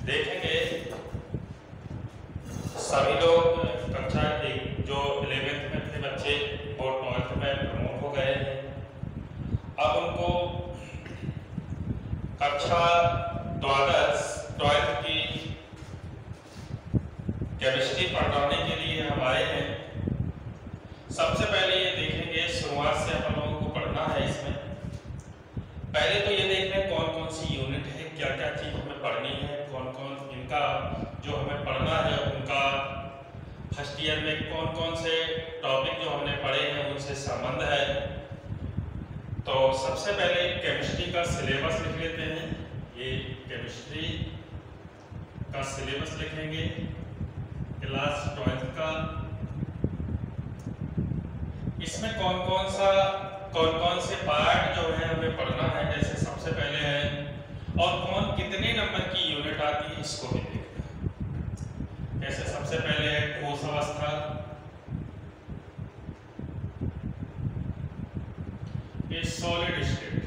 देखेंगे सभी लोग कक्षा एक जो 11th में थे बच्चे वो 12th में प्रमोट हो गए हैं। अब उनको कक्षा 12th की केमिस्ट्री पढ़ाने के लिए हम आए हैं। सबसे पहले ये देखेंगे, शुरुआत से हम लोगों को पढ़ना है। इसमें पहले तो ये देख लें कौन कौन सी यूनिट है, क्या क्या चीज हमें पढ़नी है, कौन कौन इनका जो हमें पढ़ना है उनका फर्स्ट ईयर में कौन कौन से टॉपिक जो हमने पढ़े हैं उनसे संबंध है। तो सबसे पहले केमिस्ट्री का सिलेबस लिख लेते हैं। ये केमिस्ट्री का सिलेबस लिखेंगे क्लास 12th का। इसमें कौन कौन से पार्ट जो है हमें पढ़ना है, जैसे सबसे पहले है और कौन कितने नंबर की यूनिट आती है इसको भी देखना है। जैसे सबसे पहले है ठोस अवस्था, ये सॉलिड स्टेट,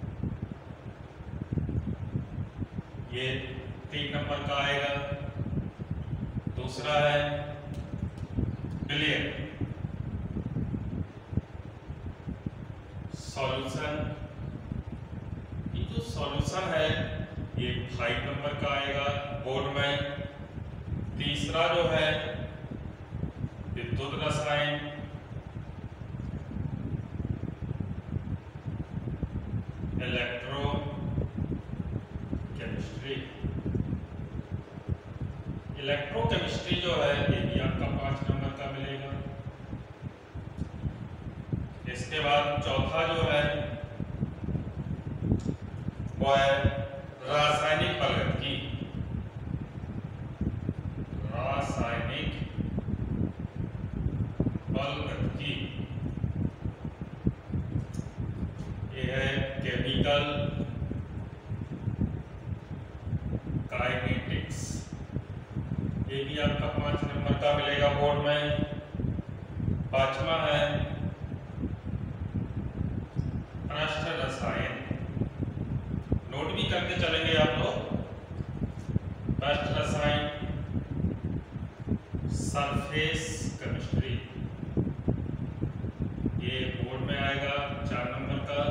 ये 3 नंबर का आएगा। दूसरा है विलयन, सॉल्यूशन, ये जो सॉल्यूशन है ये 5 नंबर का आएगा बोर्ड में। तीसरा जो है विद्युत रसायन, इलेक्ट्रो केमिस्ट्री। इलेक्ट्रो केमिस्ट्री जो है ये भी आपका 5 नंबर का मिलेगा। इसके बाद चौथा जो है वो है रासायनिक बलगति, रासायनिक बलगति। ये है केमिकल काइनेटिक्स, ये भी आपका 5 नंबर का मिलेगा बोर्ड में। पांचवा है पृष्ठ रसायन, नोट भी करके चलेंगे आप लोग। पृष्ठ रसायन, सरफेस केमिस्ट्री, ये बोर्ड में आएगा 4 नंबर का।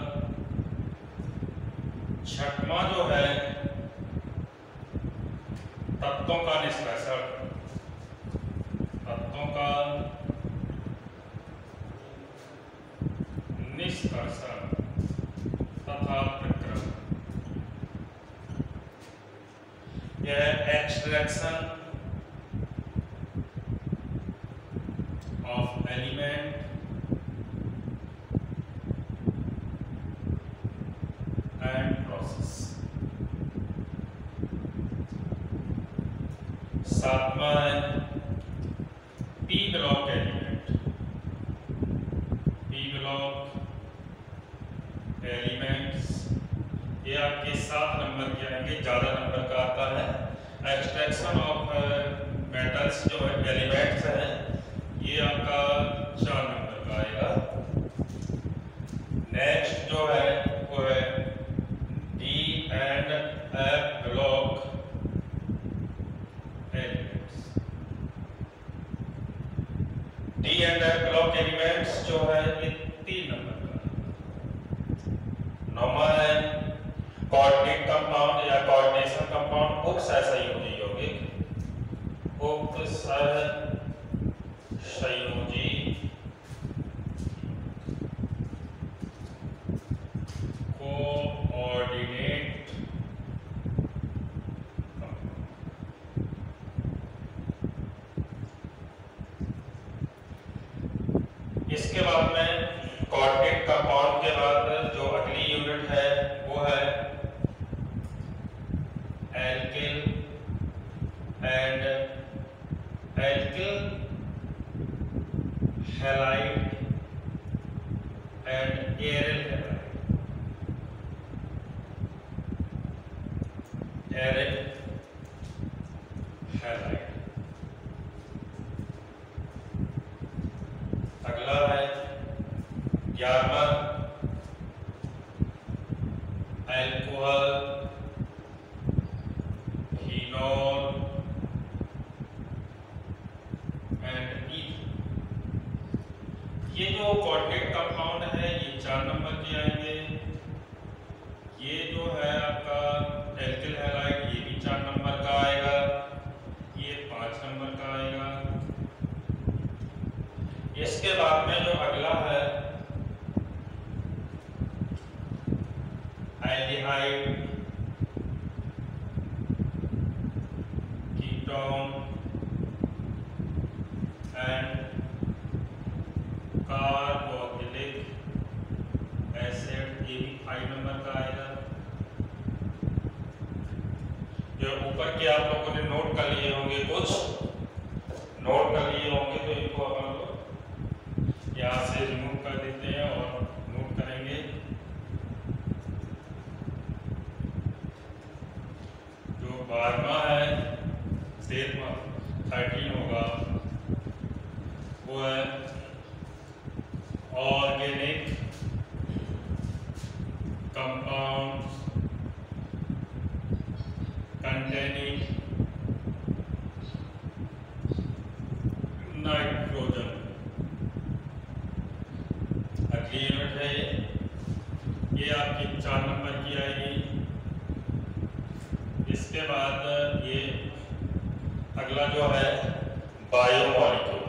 छठवां जो है तत्वों का निष्कर्षण, तत्वों का निष्कर्षण तथा प्रक्रम, यह extraction of element and process. सातवां है P block element, P block elements, ये आपके 7 नंबर के आएंगे, ज्यादा नंबर का आता है। एक्सट्रैक्शन ऑफ मेटल्स जो है एलिमेंट्स है ये आपका 4 नंबर का आएगा। नेक्स्ट जो है वो है D and F block elements. D and F block elements जो है ये 3 नंबर का। नौवां है कोऑर्डिनेट कंपाउंड या कोऑर्डिनेशन कंपाउंड, उप सहसंयोजी यौगिक, उप सहसंयोजी कोऑर्डिनेट। इसके बाद में कोऑर्डिनेट कंपाउंड के बाद जो अगली यूनिट है वो है alkyl and alkyl halide and aryl halide, aryl halide. अगला है 11वां alcohol, phenol phenol and ether. ये जो कोऑर्डिनेट कंपाउंड है ये 4 नंबर के आएंगे। ये जो है आपका एल्किल हैलाइड ये भी 4 नंबर का आएगा। ये 5 नंबर का आएगा। इसके बाद में जो अगला है aldehyde, ketone and carboxylic acid ये भी 5 नंबर का आएगा। जो ऊपर के आप लोगों ने नोट कर लिए होंगे, कुछ नोट कर लिए होंगे, तो इनको अपन लोग यहाँ से रिमूव कर देते हैं और नोट करेंगे। जो 12वां है 13वां 13 होगा वो है ऑर्गेनिक कंपाउंड containing नाइट्रोजन। अगली यूनिट है ये आपकी 4 नंबर की आएगी। इसके बाद ये अगला जो है बायोमॉलिक्यूल,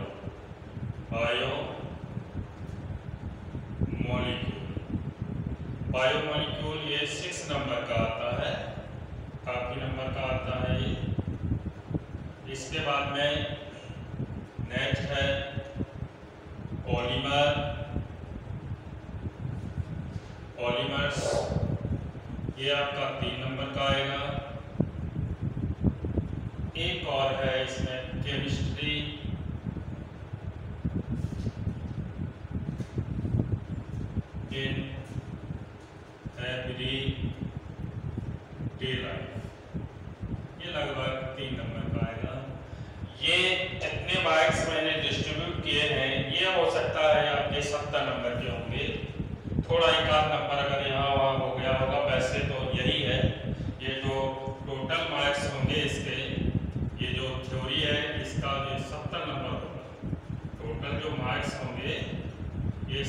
बायोमॉलिक्यूल ये 6 नंबर का आता है, काफी नंबर का आता है ये। इसके बाद में नेक्स्ट है पॉलीमर, पॉलीमर्स ये आपका 3 नंबर का आएगा। एक और है इसमें chemistry, in everyday life ये लगभग 3 नंबर का आएगा। ये जितने मार्क्स मैंने डिस्ट्रीब्यूट किए हैं ये हो सकता है आपके 70 नंबर के होंगे। थोड़ा एक आध नंबर अगर यहाँ वहाँ हो गया होगा, वैसे तो यही है। ये जो टोटल मार्क्स होंगे इसके, ये जो थ्योरी है इसका ये 70 नंबर होगा। टोटल जो मार्क्स होंगे ये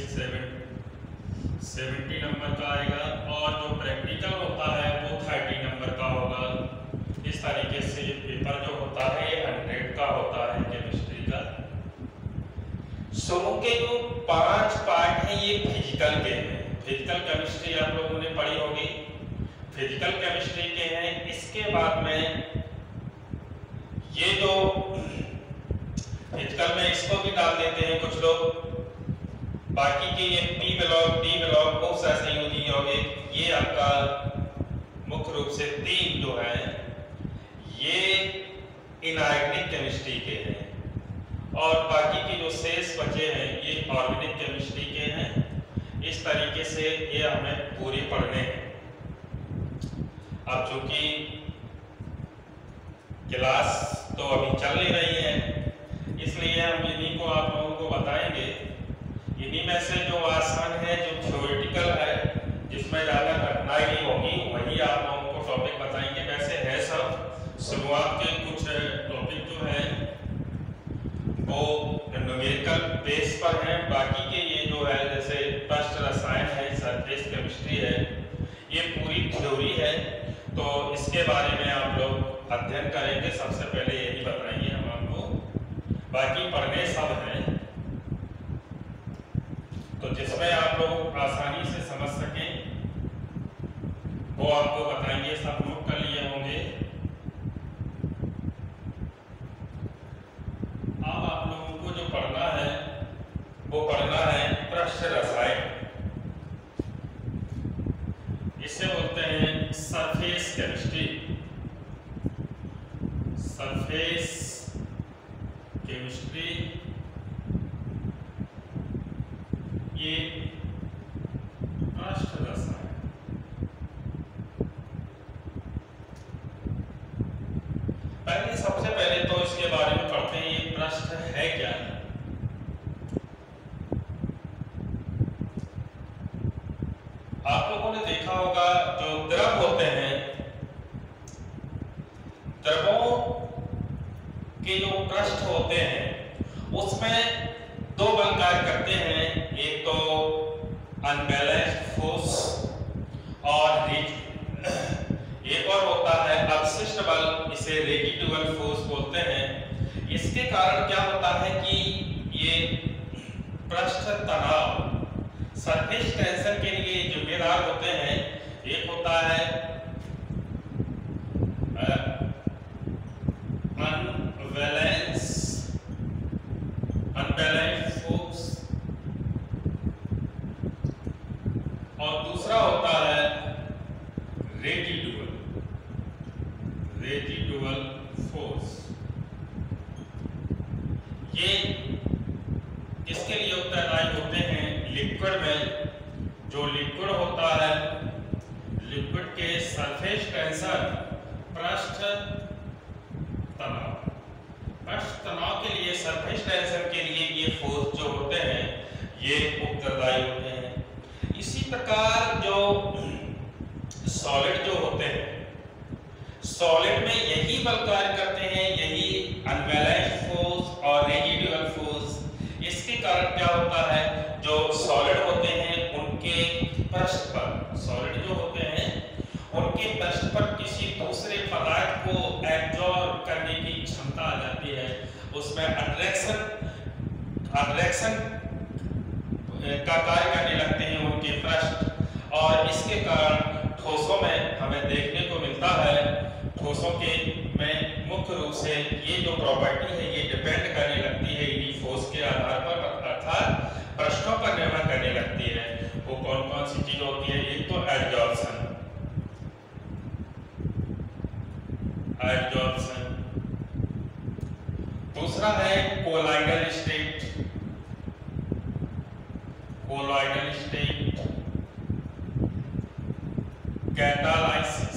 70 नंबर का आएगा और जो प्रैक्टिकल होता है वो 30 नंबर का होगा। इस तरीके से ये पेपर जो होता है ये 100 का होता है केमिस्ट्री का। शुरू के जो 5 पार्ट हैं ये फिजिकल के हैं। फिजिकल केमिस्ट्री आप लोगों ने पढ़ी होगी, फिजिकल केमिस्ट्री के हैं। इसके बाद में ये जो फिजिकल में इसको भी डाल देते हैं कुछ लोग, बाकी के ये पी ब्लॉक डी ब्लॉक बहुत सा संयोजी यौगिक ये आपका मुख्य रूप से 3 जो है ये इनऑर्गेनिक केमिस्ट्री के हैं और बाकी के जो शेष बचे हैं ये ऑर्गेनिक केमिस्ट्री के हैं। इस तरीके से ये हमें पूरे पढ़ने हैं। अब चूंकि क्लास तो अभी चल नहीं रही है इसलिए हम इन्हीं को आप लोगों को बताएंगे। इन्हीं में से जो आसान है, जो थ्योरेटिकल है, जिसमें ज़्यादा कठिनाई नहीं होगी, वही आप लोगों को टॉपिक बताएंगे। वैसे है सब शुरुआत के कुछ टॉपिक जो हैं वो न्यूमेरिकल बेस पर हैं। बाकी के ये जो है जैसे फर्स्ट रसायन है, सरफेस केमिस्ट्री है, ये पूरी थ्योरी है। तो इसके बारे में आप लोग अध्ययन करेंगे। सबसे पहले यही बताएंगे हम आपको, बाकी पढ़ने सब हैं। तो जिसमें आप लोग आसानी से समझ सकें वो आपको बताएंगे। सब नोट कर लिए होंगे। अब आप लोगों को जो पढ़ना है वो पढ़ना है पृष्ठ रसायन। इसे बोलते हैं सरफेस केमिस्ट्री। सरफेस केमिस्ट्री ये पृष्ठ रसायन। पहले सबसे पहले तो इसके बारे में पढ़ते हैं, ये पृष्ठ है क्या। आप लोगों ने देखा होगा जो द्रव होते हैं, द्रवों के जो पृष्ठ होते हैं उसमें दो बल कार्य करते हैं, एक तो अनबैलेंस्ड फोर्स और एक और होता है अवशिष्ट बल, इसे रेसिडुअल फोर्स बोलते हैं। इसके कारण क्या होता है कि ये पृष्ठ तनाव सरफेस टेंशन के लिए जिम्मेदार होते हैं। एक होता है अनबैलेंस्ड फोर्स और दूसरा होता है रेसिडुअल फोर्स। ये किसके लिए उत्तरदायी होते हैं? लिक्विड में जो लिक्विड होता है, लिक्विड के सरफेस टेंशन पृष्ठ तनाव के लिए, सरफेस टेंशन के लिए ये फोर्स जो होते हैं ये उत्तरदायी होते हैं। इसी प्रकार जो सॉलिड जो होते हैं, सॉलिड में यही बल कार्य करते हैं, यही अनबैलेंस्ड फोर्स और रेसिडुअल फोर्स। इसके कारण क्या होता है, जो सॉलिड होते हैं उनके पृष्ठ पर, सॉलिड जो होते हैं उनके पृष्ठ पर किसी दूसरे पदार्थ को एब्जॉर्ब करने की क्षमता आ जाती है, उसमें अट्रैक्शन का कार्य करने लगते हैं उनके पृष्ठ। और इसके कारण ठोसों में हमें देखने को मिलता है, ठोसों के में मुख्य रूप से ये जो प्रॉपर्टी है ये डिपेंड करने लगती है इन्हीं फोर्स के आधार पर, अर्थात पृष्ठों पर निर्भर करने लगती है। वो कौन कौन सी चीज होती है? एक तो एब्जॉर्प्शन, दूसरा है कोलाइडल स्टेट, कैटालाइसिस।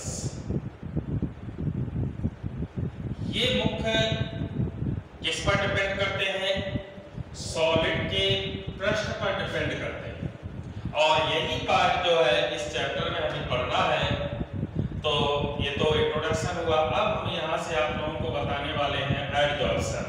ये मुख्य किस पर डिपेंड करते हैं? सॉलिड के पृष्ठ पर डिपेंड करते हैं। और यही पार्ट जो है इस चैप्टर में हमें पढ़ना है। तो ये तो इंट्रोडक्शन हुआ, अब हम यहाँ से आप लोगों को बताने वाले हैं एडजॉर्प्शन।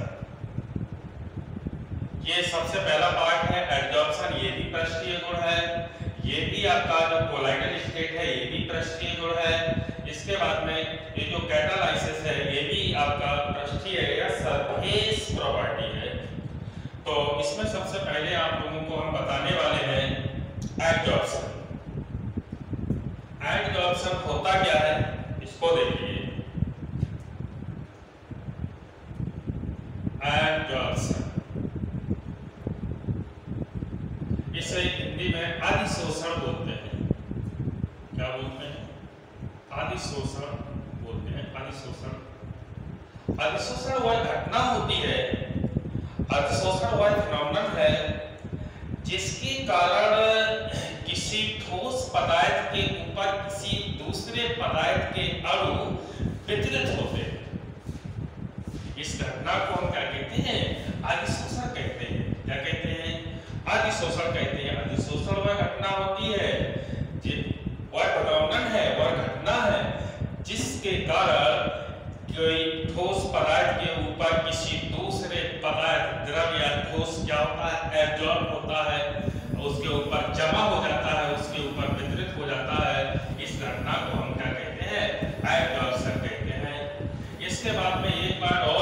ये सबसे पहला पार्ट है एडजॉर्प्शन, ये भी पृष्ठीय गुण है। ये भी आपका जो कोलाइडल स्टेट है ये भी पृष्ठीय गुण है। इसके बाद में ये जो कैटालाइसिस है ये भी आपका पृष्ठीय या सरफेस प्रॉपर्टी है। तो इसमें सबसे पहले आप लोगों को हम बताने वाले हैं एडजॉर्प्शन। एडजॉर्प्शन होता क्या है इसको देखिए। एडजॉर्प्शन, इसे हिंदी में अधिशोषण बोलते हैं। क्या बोलते हैं? अधिशोषण बोलते हैं। अधिशोषण वह घटना होती है, अधिशोषण वह फिनोमेनन है जिसके कारण किसी ठोस पदार्थ के ऊपर किसी दूसरे पदार्थ के अणु वितरित होते हैं। इस घटना को हम क्या कहते हैं? अधिशोषण कहते हैं। क्या कहते हैं? अधिशोषण कहते हैं। अधिशोषण वह घटना होती है, वह फिनोमेनन है, वह घटना है जिसके कारण कोई ठोस पदार्थ के ऊपर किसी दूसरे पदार्थ, द्रव या ठोस क्या होता है? एब्जॉर्ब होता है, उसके ऊपर जमा हो जाता है, उसके ऊपर वितरित हो जाता है। इस घटना को हम क्या कहते हैं? एडजॉर्प्शन कहते हैं। इसके बाद में एक बात